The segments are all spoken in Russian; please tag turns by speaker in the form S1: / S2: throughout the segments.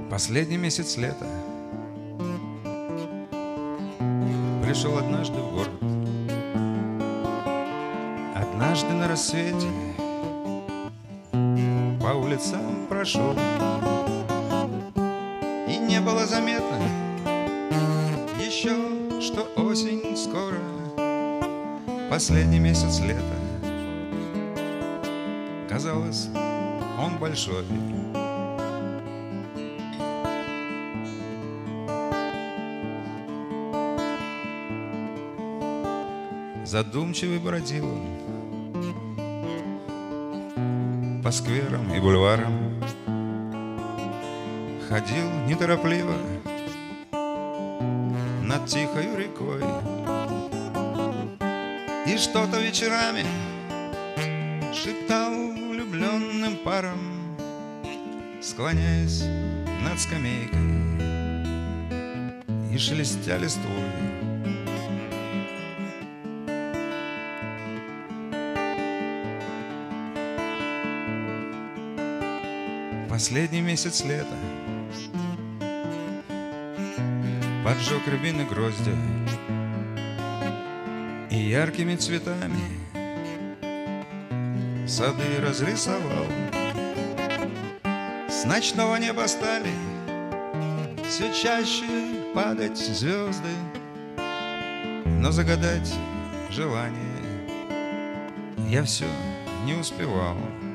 S1: Последний месяц лета пришел однажды в город. Однажды на рассвете по улицам прошел, и не было заметно еще, что осень скоро. Последний месяц лета, казалось, он большой. Задумчивый бродил он по скверам и бульварам, ходил неторопливо над тихою рекой, и что-то вечерами шептал влюбленным парам, склоняясь над скамейкой и шелестя листвой. Последний месяц лета поджег рябины гроздья и яркими цветами сады разрисовал. С ночного неба стали все чаще падать звезды, но загадать желание я все не успевал.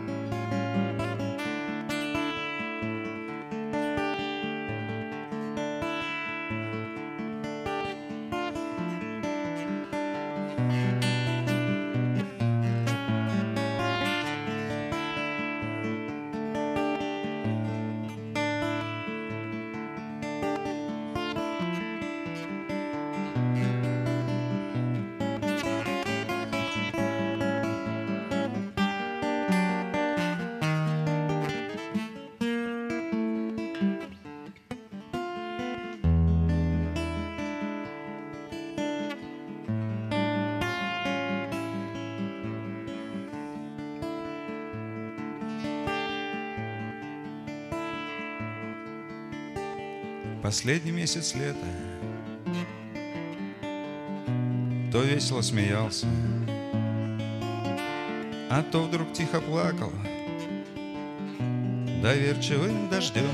S1: Последний месяц лета то весело смеялся, а то вдруг тихо плакал доверчивым дождем.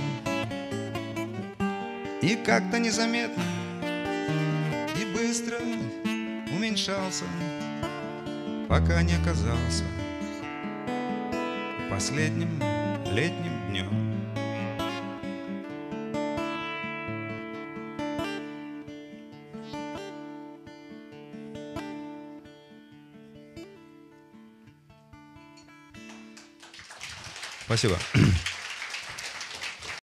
S1: И как-то незаметно и быстро уменьшался, пока не оказался последним летним днем. Спасибо.